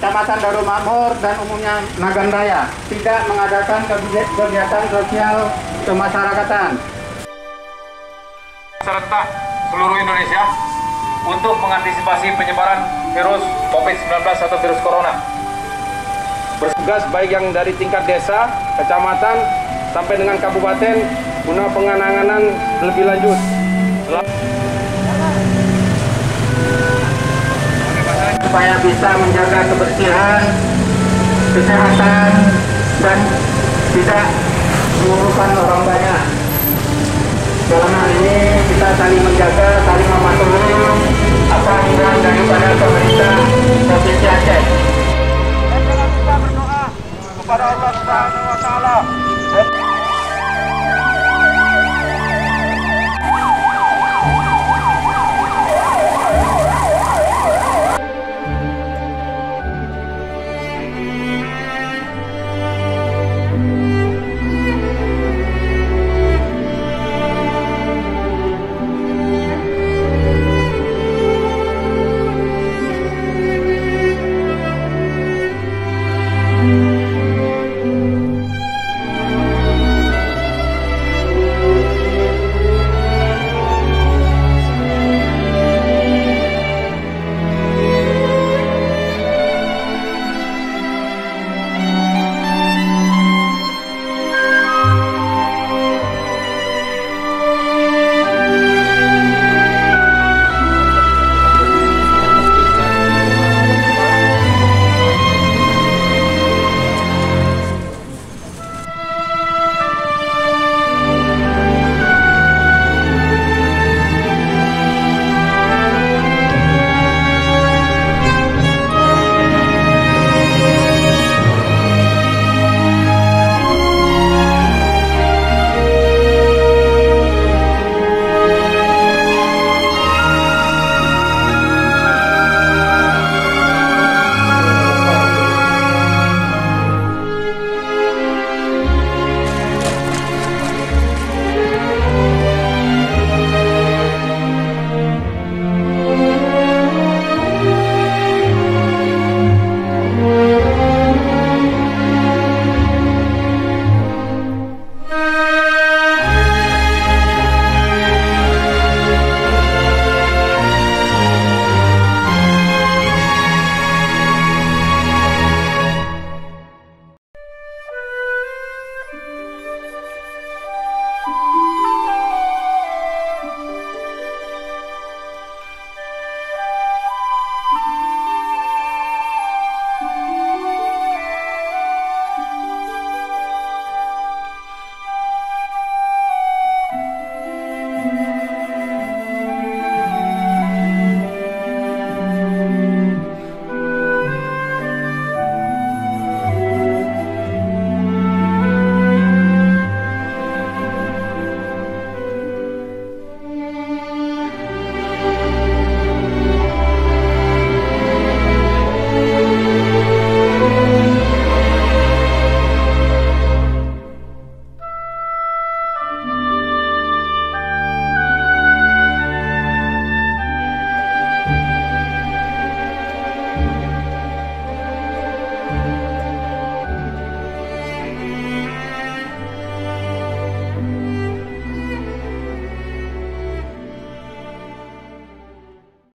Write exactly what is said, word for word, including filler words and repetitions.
Kecamatan Darul Makmur dan umumnya Nagan Raya tidak mengadakan kegiatan sosial kemasyarakatan serentak seluruh Indonesia untuk mengantisipasi penyebaran virus COVID sembilan belas atau virus corona. Bertugas baik yang dari tingkat desa, kecamatan, sampai dengan kabupaten guna penanganan lebih lanjut. Supaya bisa menjaga kebersihan, kesehatan, dan tidak mengumpulkan orang banyak. Dalam hal ini kita saling menjaga, saling mematuhi